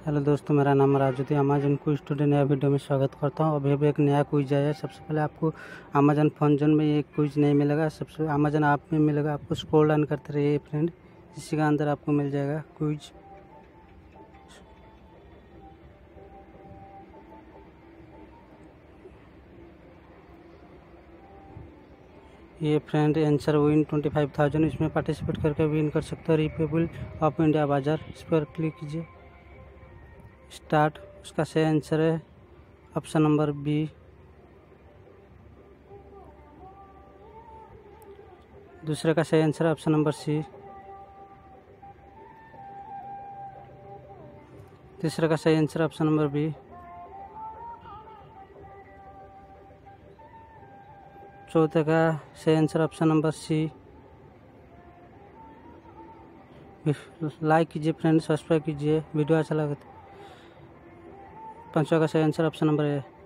Hello दोस्तों, मेरा नाम राजू अमेजन क्विज स्टूडियो नया वीडियो में स्वागत करता हूँ। अभी एक नया क्विज आया है। सबसे पहले आपको अमेजन फन जोन में ये क्विज नहीं मिलेगा, सबसे अमेजन ऐप में मिलेगा। आपको स्क्रॉल डाउन करते रहिए फ्रेंड, इसी का अंदर आपको मिल जाएगा क्विज। ये फ्रेंड आंसर विन 25,000, इसमें पार्टिसिपेट करके विन कर सकते हो। रिपब्लिक ऑफ इंडिया बाजार, इस पर क्लिक कीजिए। स्टार्ट, उसका सही आंसर है ऑप्शन नंबर बी। दूसरे का सही आंसर है ऑप्शन नंबर सी। तीसरे का सही आंसर ऑप्शन नंबर बी। चौथे का सही answer option number C. Like कीजिए फ्रेंड, सब्सक्राइब कीजिए, वीडियो अच्छा लगे तो। पांचवा का सही आंसर ऑप्शन नंबर ए।